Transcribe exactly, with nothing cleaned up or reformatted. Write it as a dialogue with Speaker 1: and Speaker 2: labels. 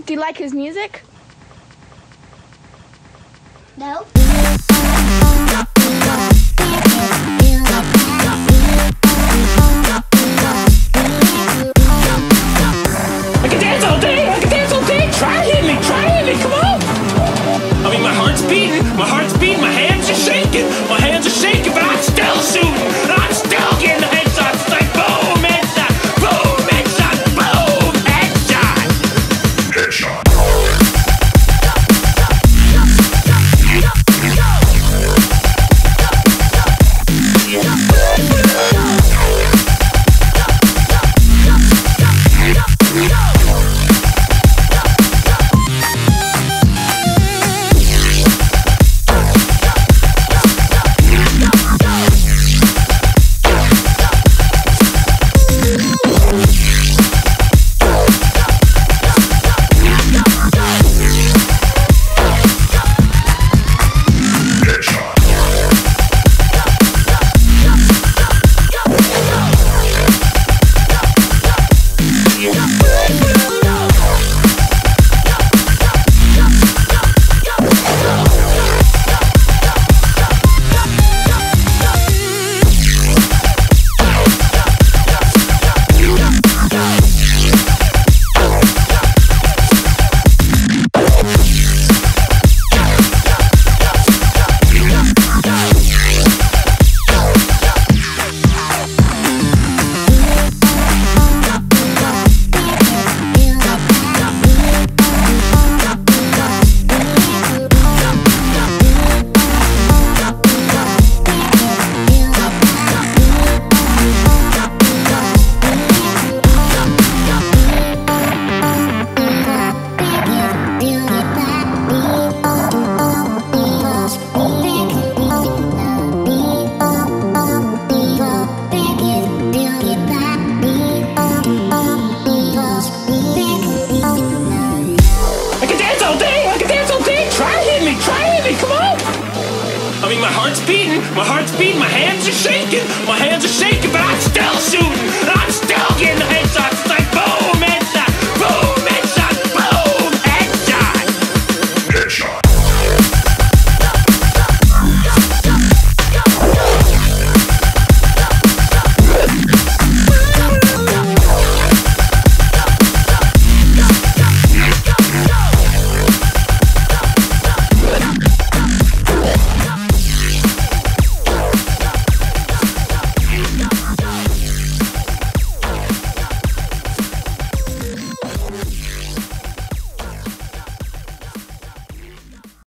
Speaker 1: Do you like his music?
Speaker 2: No.
Speaker 3: I can dance all day, I can dance all day. Try hit me, try hit me, come on. I mean, my heart's beating, my heart's beating, my hands are shaking, my hands are shaking, but I'm still shooting, I'm still getting the headshots. It's like boom, headshot, boom, headshot, boom, headshot. Headshot. My heart's beating, my heart's beating, my hands are shaking, my hands are shaking.